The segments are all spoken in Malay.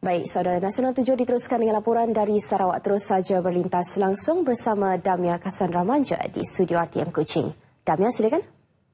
Baik, Saudara Nasional 7 diteruskan dengan laporan dari Sarawak, terus saja berlintas langsung bersama Damia Cassandra Manja di studio RTM Kuching. Damia, silakan.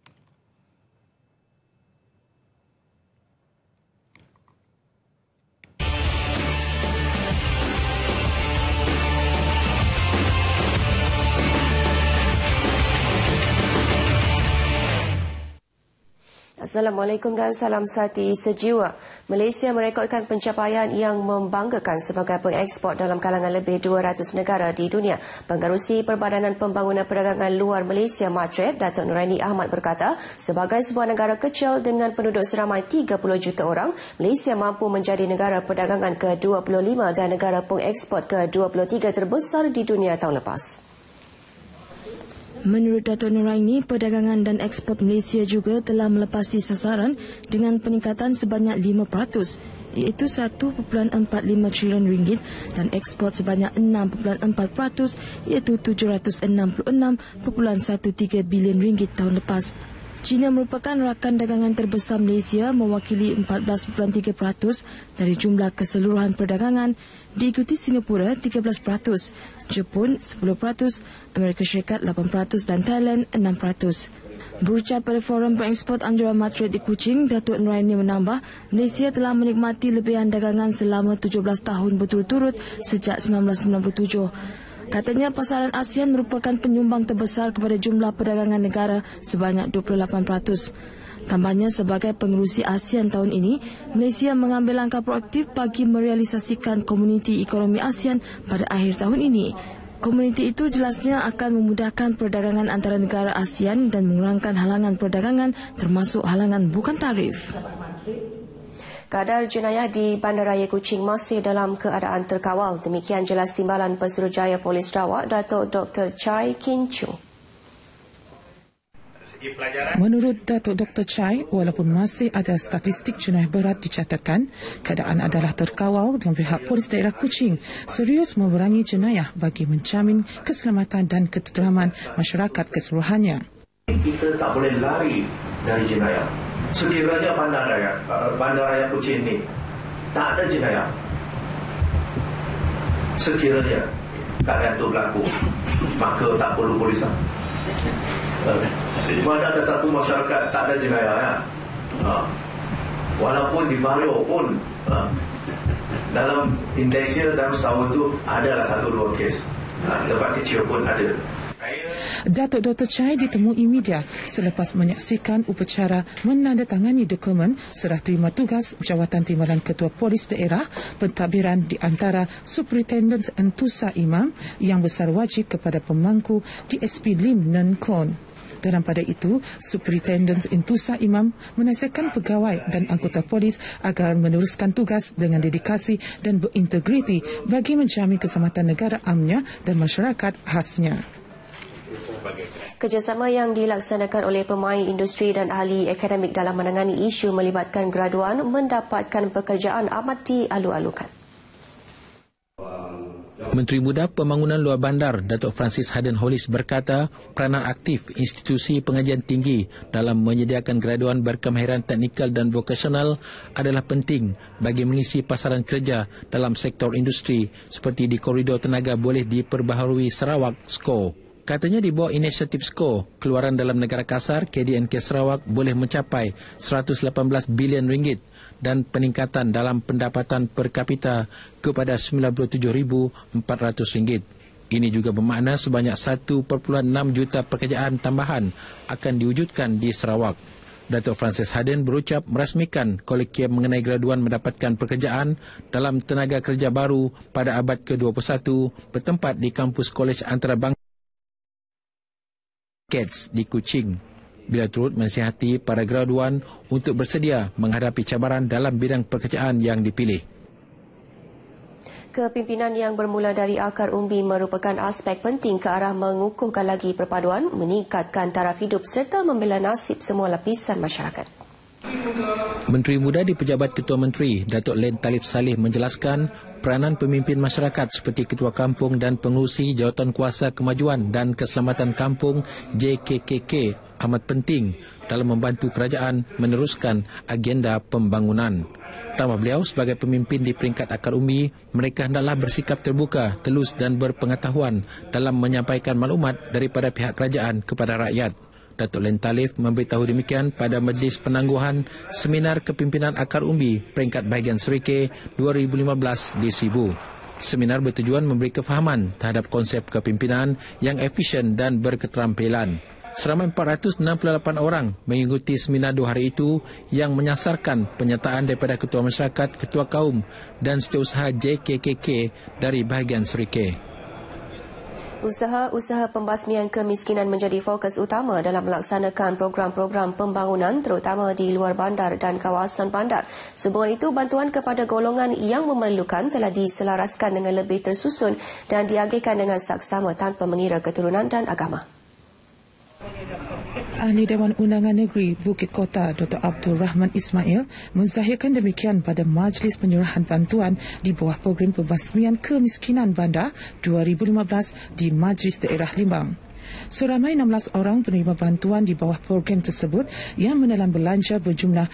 Assalamualaikum dan salam sati sejiwa. Malaysia merekodkan pencapaian yang membanggakan sebagai pengekspor dalam kalangan lebih 200 negara di dunia. Pengerusi Perbadanan Pembangunan Perdagangan Luar Malaysia Matret, Datuk Nuraini Ahmad berkata, sebagai sebuah negara kecil dengan penduduk seramai 30 juta orang, Malaysia mampu menjadi negara perdagangan ke-25 dan negara pengekspor ke-23 terbesar di dunia tahun lepas. Menurut Datuk Nuraini, perdagangan dan ekspor Malaysia juga telah melepasi sasaran dengan peningkatan sebanyak 5%, iaitu 1.45 trilion ringgit dan ekspor sebanyak 6.4%, iaitu 766.13 bilion ringgit tahun lepas. China merupakan rakan dagangan terbesar Malaysia, mewakili 14.3% dari jumlah keseluruhan perdagangan, diikuti Singapura 13%, Jepun 10%, Amerika Syarikat 8% dan Thailand 6%. Berucap pada Forum Pengeksport Anjura Matret di Kuching, Datuk Nuraini menambah, Malaysia telah menikmati lebihan dagangan selama 17 tahun berturut-turut sejak 1997. Katanya pasaran ASEAN merupakan penyumbang terbesar kepada jumlah perdagangan negara sebanyak 28%. Tambahnya, sebagai pengerusi ASEAN tahun ini, Malaysia mengambil langkah proaktif bagi merealisasikan Komuniti Ekonomi ASEAN pada akhir tahun ini. Komuniti itu jelasnya akan memudahkan perdagangan antara negara ASEAN dan mengurangkan halangan perdagangan termasuk halangan bukan tarif. Kadar jenayah di Bandaraya Kuching masih dalam keadaan terkawal. Demikian jelas Timbalan Pesuruhjaya Polis Sarawak, Datuk Dr. Chai Kin Chu. Menurut Datuk Dr. Chai, walaupun masih ada statistik jenayah berat dicatatkan, keadaan adalah terkawal dan pihak Polis Daerah Kuching serius memerangi jenayah bagi menjamin keselamatan dan ketenteraman masyarakat keseluruhannya. Kita tak boleh lari dari jenayah. Sekiranya Bandaraya Kuching ini tak ada jenayah, sekiranya keadaan itu berlaku, maka tak perlu polis. Mana ada satu masyarakat tak ada jenayah, ya? Walaupun di Bario pun dalam Indonesia dalam setahun itu adalah 1-2 kes, tempat kecil pun ada. Datuk Dr. Chai ditemui media selepas menyaksikan upacara menandatangani dokumen serah terima tugas jawatan timbalan Ketua Polis Daerah pentadbiran di antara Superintendent Entusa Imam yang besar wajib kepada pemangku DSP Lim Nen Kon. Dalam pada itu, Superintendent Entusa Imam menasihatkan pegawai dan anggota polis agar meneruskan tugas dengan dedikasi dan berintegriti bagi menjamin keselamatan negara amnya dan masyarakat khasnya. Kerjasama yang dilaksanakan oleh pemain industri dan ahli akademik dalam menangani isu melibatkan graduan mendapatkan pekerjaan amat dialu-alukan. Menteri Muda Pembangunan Luar Bandar, Datuk Francis Harden Hollis berkata, peranan aktif institusi pengajian tinggi dalam menyediakan graduan berkemahiran teknikal dan vokasional adalah penting bagi mengisi pasaran kerja dalam sektor industri seperti di koridor tenaga boleh diperbaharui Sarawak SCO. Katanya di bawah inisiatif SCO, keluaran dalam negara kasar KDNK Sarawak boleh mencapai 118 bilion ringgit dan peningkatan dalam pendapatan per kapita kepada 97,400 ringgit. Ini juga bermakna sebanyak 1.6 juta pekerjaan tambahan akan diwujudkan di Sarawak. Datuk Francis Harden berucap merasmikan kolegium mengenai graduan mendapatkan pekerjaan dalam tenaga kerja baru pada abad ke-21 bertempat di kampus Kolej Antarabangsa di Kuching. Bila turut menasihati para graduan untuk bersedia menghadapi cabaran dalam bidang pekerjaan yang dipilih. Kepimpinan yang bermula dari akar umbi merupakan aspek penting ke arah mengukuhkan lagi perpaduan, meningkatkan taraf hidup serta membela nasib semua lapisan masyarakat. Menteri Muda di Pejabat Ketua Menteri, Datuk Len Talif Saleh menjelaskan peranan pemimpin masyarakat seperti Ketua Kampung dan Pengurusi Jawatankuasa Kemajuan dan Keselamatan Kampung JKKK amat penting dalam membantu kerajaan meneruskan agenda pembangunan. Tambah beliau, sebagai pemimpin di peringkat akar umbi, mereka hendaklah bersikap terbuka, telus dan berpengetahuan dalam menyampaikan maklumat daripada pihak kerajaan kepada rakyat. Datuk Len Talif memberitahu demikian pada Majlis Penangguhan Seminar Kepimpinan Akar Umbi Peringkat Bahagian Serikeh 2015 di Sibu. Seminar bertujuan memberi kefahaman terhadap konsep kepimpinan yang efisien dan berketerampilan. Seramai 468 orang mengikuti seminar 2 hari itu yang menyasarkan penyertaan daripada Ketua Masyarakat, Ketua Kaum dan Setiausaha JKKK dari bahagian Serikeh. Usaha-usaha pembasmian kemiskinan menjadi fokus utama dalam melaksanakan program-program pembangunan terutama di luar bandar dan kawasan bandar. Sehubungan itu, bantuan kepada golongan yang memerlukan telah diselaraskan dengan lebih tersusun dan diagihkan dengan saksama tanpa mengira keturunan dan agama. Ahli Dewan Undangan Negeri Bukit Kota Dr. Abdul Rahman Ismail menzahirkan demikian pada Majlis Penyerahan Bantuan di bawah Program Pembasmian Kemiskinan Bandar 2015 di Majlis Daerah Limbang. Seramai 16 orang penerima bantuan di bawah program tersebut yang menelan belanja berjumlah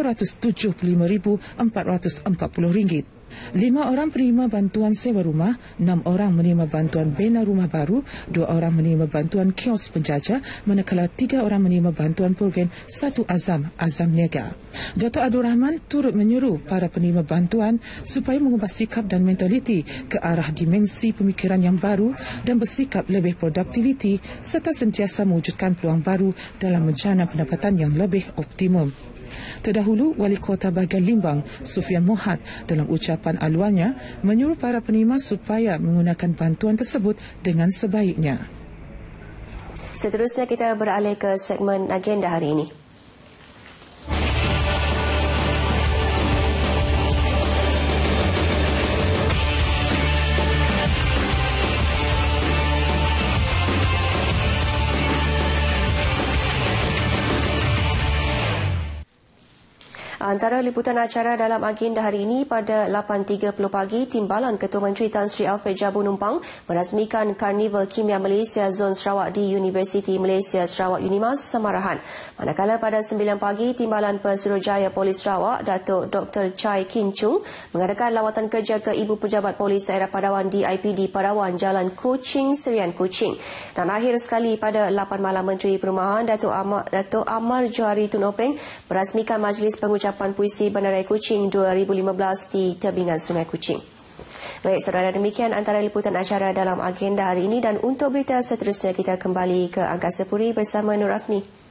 RM375,440. 5 orang penerima bantuan sewa rumah, 6 orang menerima bantuan bina rumah baru, 2 orang menerima bantuan kios penjajah, manakala 3 orang menerima bantuan program Satu Azam Niaga. Dr. Abdul Rahman turut menyeru para penerima bantuan supaya mengubah sikap dan mentaliti ke arah dimensi pemikiran yang baru dan bersikap lebih produktiviti serta sentiasa mewujudkan peluang baru dalam menjana pendapatan yang lebih optimum. Terdahulu, Wali Kota Bahagian Limbang, Sufian Mohad, dalam ucapan aluannya menyuruh para penerima supaya menggunakan bantuan tersebut dengan sebaiknya. Seterusnya kita beralih ke segmen agenda hari ini. Antara liputan acara dalam agenda hari ini, pada 8.30 pagi, Timbalan Ketua Menteri Tan Sri Alfred Jabu Numpang merasmikan Karnival Kimia Malaysia Zon Sarawak di Universiti Malaysia Sarawak Unimas Samarahan. Manakala pada 9 pagi, Timbalan Pesuruhjaya Polis Sarawak Datuk Dr. Chai Kin Chung mengadakan lawatan kerja ke Ibu Pejabat Polis Daerah Padawan DIPD Padawan Jalan Kuching, Serian Kuching. Dan akhir sekali, pada 8 malam, Menteri Perumahan Datuk Amar Johari Tun Openg merasmikan Majlis Pengucapan Puisi Bandaraya Kuching 2015 di tebingan Sungai Kuching. Baik, saudara, demikian antara liputan acara dalam agenda hari ini, dan untuk berita seterusnya kita kembali ke Angkasa Puri bersama Nur Afni.